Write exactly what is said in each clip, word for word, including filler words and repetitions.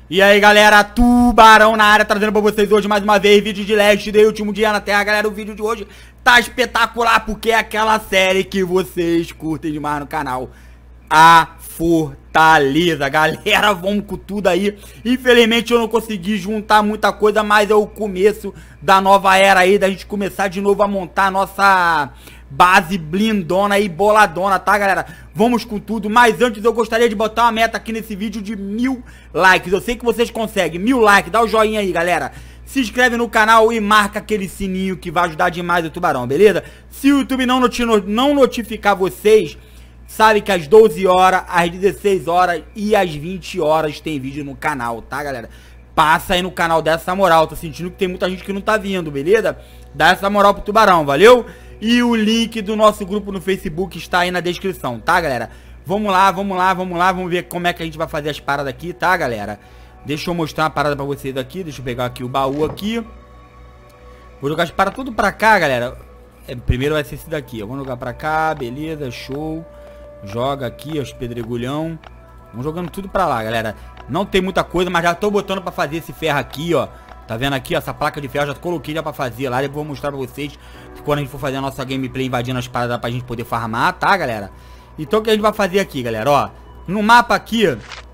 E aí galera, Tubarão na área, trazendo pra vocês hoje mais uma vez vídeo de Last Day, último dia na Terra. Galera, o vídeo de hoje tá espetacular porque é aquela série que vocês curtem demais no canal, a Fortaleza. Galera, vamos com tudo aí. Infelizmente eu não consegui juntar muita coisa, mas é o começo da nova era aí, da gente começar de novo a montar a nossa base blindona e boladona, tá galera? Vamos com tudo, mas antes eu gostaria de botar uma meta aqui nesse vídeo de mil likes. Eu sei que vocês conseguem, mil likes, dá o joinha aí galera. Se inscreve no canal e marca aquele sininho que vai ajudar demais o Tubarão, beleza? Se o YouTube não, noti não notificar vocês, sabe que às doze horas, às dezesseis horas e às vinte horas tem vídeo no canal, tá galera? Passa aí no canal, dessa essa moral, tô sentindo que tem muita gente que não tá vindo, beleza? Dá essa moral pro Tubarão, valeu? E o link do nosso grupo no Facebook está aí na descrição, tá galera? Vamos lá, vamos lá, vamos lá, vamos ver como é que a gente vai fazer as paradas aqui, tá galera? Deixa eu mostrar uma parada pra vocês aqui, deixa eu pegar aqui o baú aqui. Vou jogar as paradas tudo pra cá, galera. É, primeiro vai ser esse daqui, ó. Vamos jogar pra cá, beleza, show. Joga aqui, ó, os pedregulhão. Vamos jogando tudo pra lá, galera. Não tem muita coisa, mas já tô botando pra fazer esse ferro aqui, ó. Tá vendo aqui, ó, essa placa de ferro já coloquei já pra fazer lá. Depois vou mostrar pra vocês que quando a gente for fazer a nossa gameplay invadindo as paradas pra gente poder farmar, tá, galera? Então o que a gente vai fazer aqui, galera, ó. No mapa aqui,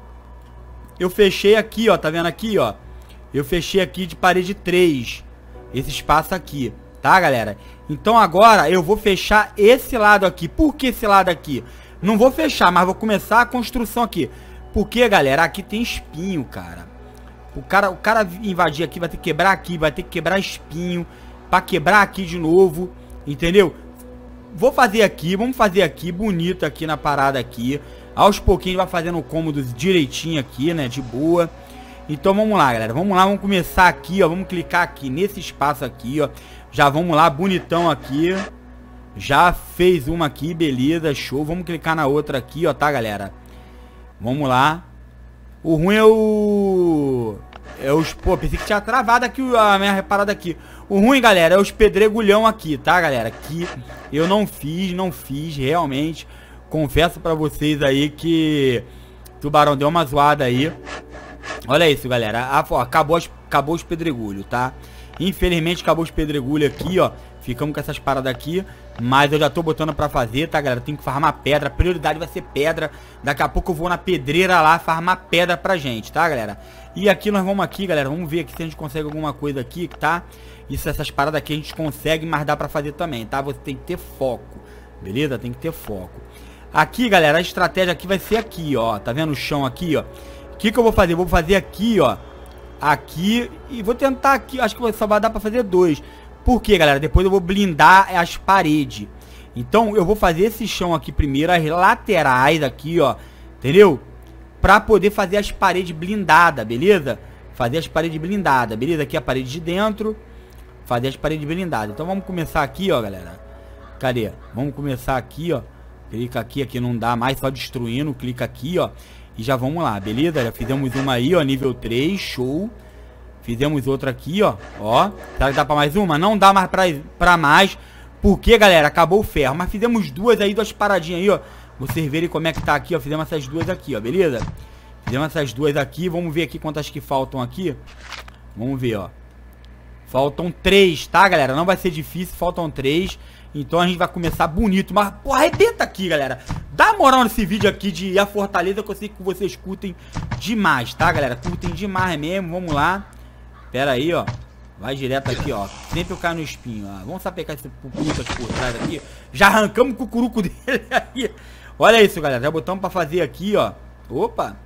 eu fechei aqui, ó, tá vendo aqui, ó. Eu fechei aqui de parede três. Esse espaço aqui, tá, galera? Então agora eu vou fechar esse lado aqui. Por que esse lado aqui? Não vou fechar, mas vou começar a construção aqui. Porque, galera, aqui tem espinho, cara. O cara, o cara invadir aqui vai ter que quebrar aqui, vai ter que quebrar espinho, pra quebrar aqui de novo, entendeu? Vou fazer aqui, vamos fazer aqui, bonito aqui na parada aqui. Aos pouquinhos vai fazendo o cômodo direitinho aqui, né, de boa. Então vamos lá, galera, vamos lá, vamos começar aqui, ó, vamos clicar aqui nesse espaço aqui, ó. Já vamos lá, bonitão aqui. Já fez uma aqui, beleza, show. Vamos clicar na outra aqui, ó, tá, galera? Vamos lá. O ruim é o... É os... Pô, pensei que tinha travado aqui a minha reparada aqui. O ruim, galera, é os pedregulhão aqui, tá, galera? Que eu não fiz, não fiz, realmente. Confesso pra vocês aí que... Tubarão deu uma zoada aí. Olha isso, galera. Ah, ó, acabou, as... acabou os pedregulhos, tá? Infelizmente acabou os pedregulhos aqui, ó. Ficamos com essas paradas aqui. Mas eu já tô botando pra fazer, tá, galera? Tem que farmar pedra. A prioridade vai ser pedra. Daqui a pouco eu vou na pedreira lá farmar pedra pra gente, tá, galera? E aqui nós vamos aqui, galera. Vamos ver aqui se a gente consegue alguma coisa aqui, tá? Isso, essas paradas aqui a gente consegue, mas dá pra fazer também, tá? Você tem que ter foco, beleza? Tem que ter foco. Aqui, galera, a estratégia aqui vai ser aqui, ó. Tá vendo o chão aqui, ó? O que que eu vou fazer? Eu vou fazer aqui, ó. Aqui. E vou tentar aqui. Acho que só vai dar pra fazer dois. Por quê, galera? Depois eu vou blindar as paredes. Então eu vou fazer esse chão aqui primeiro, as laterais aqui, ó. Entendeu? Pra poder fazer as paredes blindadas, beleza? Fazer as paredes blindadas, beleza? Aqui a parede de dentro. Fazer as paredes blindadas. Então vamos começar aqui, ó, galera. Cadê? Vamos começar aqui, ó. Clica aqui, aqui não dá mais, só destruindo. Clica aqui, ó. E já vamos lá, beleza? Já fizemos uma aí, ó, nível três, show. Fizemos outra aqui, ó. Ó. Será que dá pra mais uma? Não dá mais pra, pra mais. Porque, galera, acabou o ferro. Mas fizemos duas aí, duas paradinhas aí, ó. Vocês verem como é que tá aqui, ó. Fizemos essas duas aqui, ó. Beleza? Fizemos essas duas aqui. Vamos ver aqui quantas que faltam aqui. Vamos ver, ó. Faltam três, tá, galera? Não vai ser difícil. Faltam três. Então a gente vai começar bonito. Mas, pô, arrebenta aqui, galera. Dá moral nesse vídeo aqui de a Fortaleza, que eu sei que vocês curtem demais, tá, galera? Curtem demais mesmo. Vamos lá. Pera aí, ó. Vai direto aqui, ó. Sempre eu caio no espinho, ó. Vamos sapecar esse pupuruco aqui por trás aqui. Já arrancamos o cucuruco dele aí. Olha isso, galera. Já botamos pra fazer aqui, ó. Opa.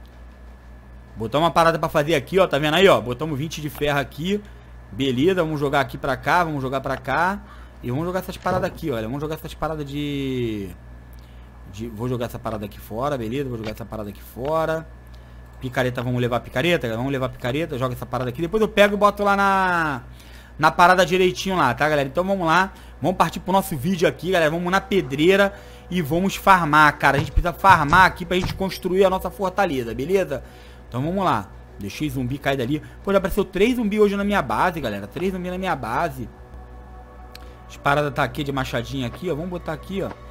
Botamos uma parada pra fazer aqui, ó. Tá vendo aí, ó? Botamos vinte de ferro aqui. Beleza. Vamos jogar aqui pra cá. Vamos jogar pra cá. E vamos jogar essas paradas aqui, olha. Vamos jogar essas paradas de... de... Vou jogar essa parada aqui fora, beleza? Vou jogar essa parada aqui fora. Picareta, vamos levar a picareta? Vamos levar a picareta, joga essa parada aqui. Depois eu pego e boto lá na... Na parada direitinho lá, tá, galera? Então vamos lá. Vamos partir pro nosso vídeo aqui, galera. Vamos na pedreira e vamos farmar, cara. A gente precisa farmar aqui pra gente construir a nossa fortaleza, beleza? Então vamos lá. Deixei zumbi cair dali. Pô, já apareceu três zumbis hoje na minha base, galera. Três zumbis na minha base. As paradas tá aqui de machadinha aqui, ó. Vamos botar aqui, ó.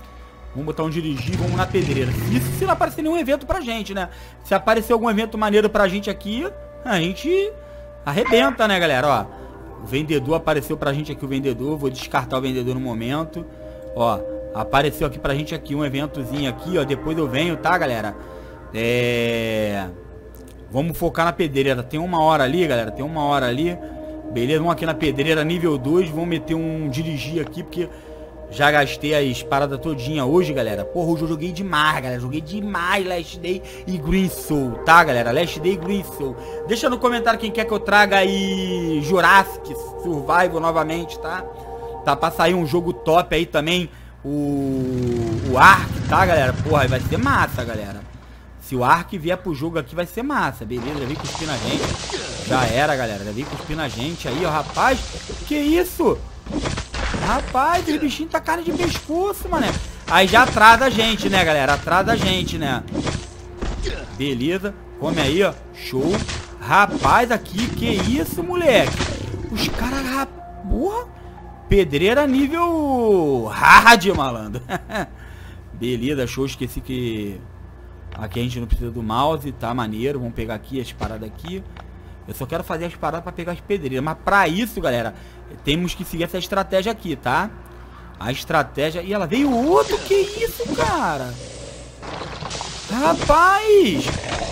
Vamos botar um dirigir, vamos na pedreira. Isso se não aparecer nenhum evento pra gente, né? Se aparecer algum evento maneiro pra gente aqui, a gente arrebenta, né, galera? Ó, o vendedor apareceu pra gente aqui, o vendedor. Vou descartar o vendedor no momento. Ó, apareceu aqui pra gente aqui um eventozinho aqui, ó. Depois eu venho, tá, galera? É... Vamos focar na pedreira. Tem uma hora ali, galera. Tem uma hora ali. Beleza, vamos aqui na pedreira, nível dois. Vamos meter um dirigir aqui, porque... já gastei as paradas todinha hoje, galera. Porra, hoje eu joguei demais, galera. Joguei demais Last Day e Green Soul, tá, galera? Last Day e Green Soul. Deixa no comentário quem quer que eu traga aí Jurassic Survival novamente, tá? Tá pra sair um jogo top aí também. O, o Ark, tá, galera? Porra, vai ser massa, galera. Se o Ark vier pro jogo aqui, vai ser massa. Beleza, já veio cuspir na gente. Já era, galera. Já veio cuspir na gente aí, ó, rapaz. Que isso? Rapaz, esse bichinho tá carne de pescoço, mané. Aí já atrasa a gente, né, galera? Atrasa a gente, né? Beleza. Come aí, ó. Show. Rapaz, aqui, que isso, moleque? Os caras, porra. Pedreira nível hard, malandro. Beleza, show. Esqueci que aqui a gente não precisa do mouse, tá maneiro. Vamos pegar aqui as paradas aqui. Eu só quero fazer as paradas pra pegar as pedreiras. Mas pra isso, galera, temos que seguir essa estratégia aqui, tá? A estratégia... E ela veio outro? Que isso, cara? Rapaz!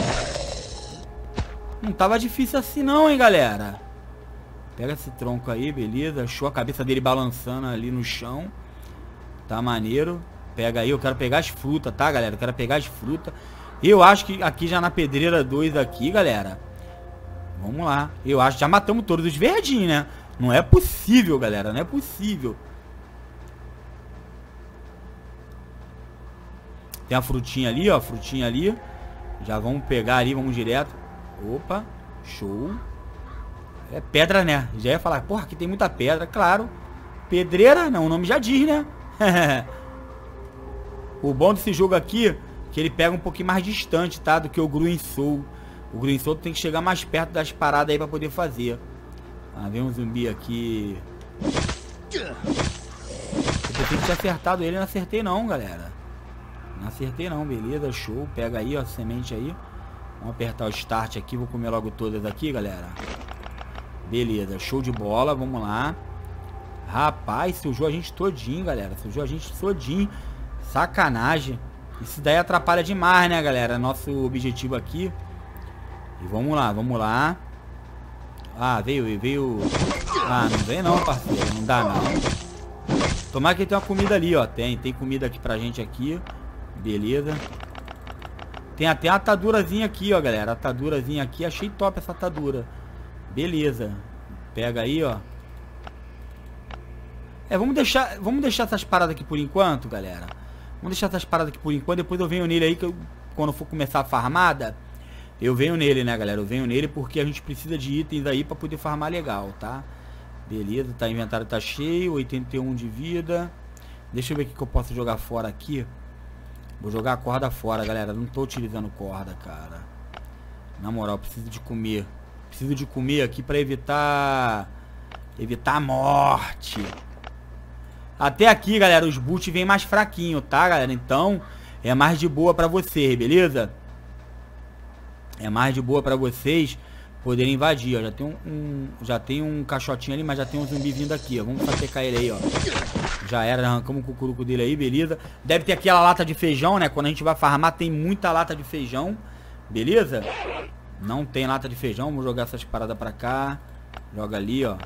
Não tava difícil assim não, hein, galera? Pega esse tronco aí, beleza. Show, a cabeça dele balançando ali no chão. Tá maneiro. Pega aí, eu quero pegar as frutas, tá, galera? Eu quero pegar as frutas. Eu acho que aqui já na pedreira dois aqui, galera... Vamos lá. Eu acho que já matamos todos os verdinhos, né? Não é possível, galera. Não é possível. Tem a frutinha ali, ó. A frutinha ali. Já vamos pegar ali, vamos direto. Opa. Show. É pedra, né? Já ia falar, porra, aqui tem muita pedra. Claro. Pedreira, não. O nome já diz, né? O bom desse jogo aqui, que ele pega um pouquinho mais distante, tá? Do que o Green Soul. O Green Soul tem que chegar mais perto das paradas aí pra poder fazer. Ah, vem um zumbi aqui. Eu pensei que tinha acertado ele, não acertei não, galera. Não acertei não, beleza, show. Pega aí, ó, semente aí. Vamos apertar o start aqui, vou comer logo todas aqui, galera. Beleza, show de bola, vamos lá. Rapaz, sujou a gente todinho, galera. Sujou a gente todinho. Sacanagem. Isso daí atrapalha demais, né, galera? Nosso objetivo aqui. E vamos lá, vamos lá. Ah, veio, veio... Ah, não veio não, parceiro. Não dá, não. Tomara que tem uma comida ali, ó. Tem, tem comida aqui pra gente aqui. Beleza. Tem até uma atadurazinha aqui, ó, galera. Atadurazinha aqui. Achei top essa atadura. Beleza. Pega aí, ó. É, vamos deixar, vamos deixar essas paradas aqui por enquanto, galera. Vamos deixar essas paradas aqui por enquanto. Depois eu venho nele aí, que eu, quando eu for começar a farmada... Eu venho nele, né, galera? Eu venho nele porque a gente precisa de itens aí pra poder farmar legal, tá? Beleza, tá, inventário tá cheio, oitenta e um de vida. Deixa eu ver o que eu posso jogar fora aqui. Vou jogar a corda fora, galera. Não tô utilizando corda, cara. Na moral, preciso de comer. Preciso de comer aqui pra evitar... Evitar a morte. Até aqui, galera, os boot vêm mais fraquinho, tá, galera? Então, é mais de boa pra você, beleza? É mais de boa pra vocês poderem invadir, ó. Já tem um, um, já tem um caixotinho ali, mas já tem um zumbi vindo aqui, ó. Vamos sapecar ele aí, ó. Já era, arrancamos o cucuruco dele aí, beleza. Deve ter aquela lata de feijão, né? Quando a gente vai farmar, tem muita lata de feijão. Beleza? Não tem lata de feijão. Vamos jogar essas paradas pra cá. Joga ali, ó.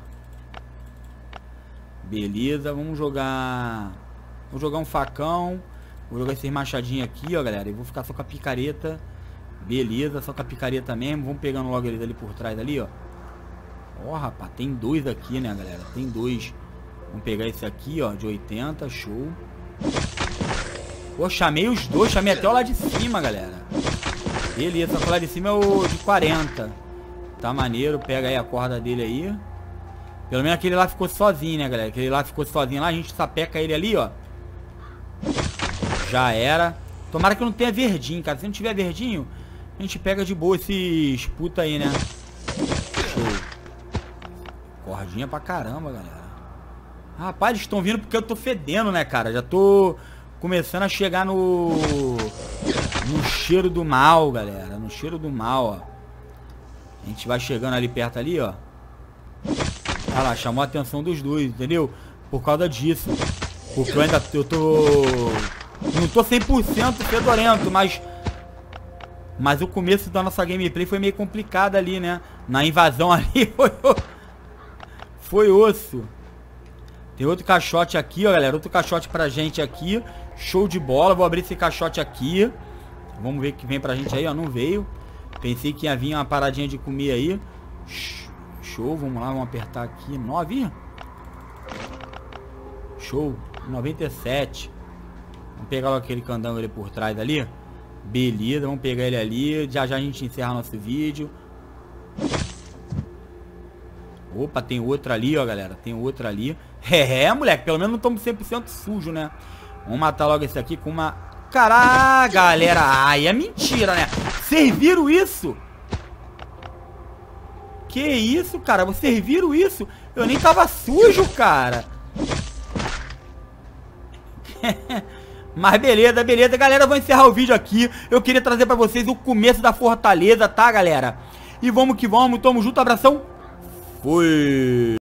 Beleza, vamos jogar... Vou jogar um facão. Vou jogar esses machadinhos aqui, ó, galera. E vou ficar só com a picareta. Beleza, só com a picareta mesmo. Vamos pegando logo eles ali por trás ali, ó. Ó, rapaz, tem dois aqui, né, galera? Tem dois. Vamos pegar esse aqui, ó, de oitenta, show. Pô, chamei os dois, chamei até o lá de cima, galera. Beleza, só que o lá de cima é o de quarenta. Tá maneiro, pega aí a corda dele aí. Pelo menos aquele lá ficou sozinho, né, galera? Aquele lá ficou sozinho lá, a gente sapeca ele ali, ó. Já era. Tomara que não tenha verdinho, cara. Se não tiver verdinho, a gente pega de boa esses puta aí, né? Show. Cordinha pra caramba, galera. Rapaz, eles estão vindo porque eu tô fedendo, né, cara? Já tô começando a chegar no... No cheiro do mal, galera. No cheiro do mal, ó. A gente vai chegando ali perto ali, ó. Olha lá, chamou a atenção dos dois, entendeu? Por causa disso. Porque eu ainda eu tô... Não tô cem por cento fedorento, mas... Mas o começo da nossa gameplay foi meio complicado ali, né? Na invasão ali foi... Foi osso. Tem outro caixote aqui, ó, galera. Outro caixote pra gente aqui. Show de bola. Vou abrir esse caixote aqui. Vamos ver o que vem pra gente aí, ó. Não veio. Pensei que ia vir uma paradinha de comer aí. Show. Vamos lá, vamos apertar aqui. nove. Show. noventa e sete. Vamos pegar aquele candango ali por trás ali. Beleza, vamos pegar ele ali. Já já a gente encerra nosso vídeo. Opa, tem outro ali, ó, galera. Tem outro ali. É, é, moleque. Pelo menos não estamos cem por cento sujo, né? Vamos matar logo esse aqui com uma... Caraca, galera. Ai, é mentira, né? Vocês viram isso? Que isso, cara? Vocês viram isso? Eu nem tava sujo, cara. Mas beleza, beleza. Galera, eu vou encerrar o vídeo aqui. Eu queria trazer pra vocês o começo da fortaleza, tá, galera? E vamos que vamos. Tamo junto, abração. Fui.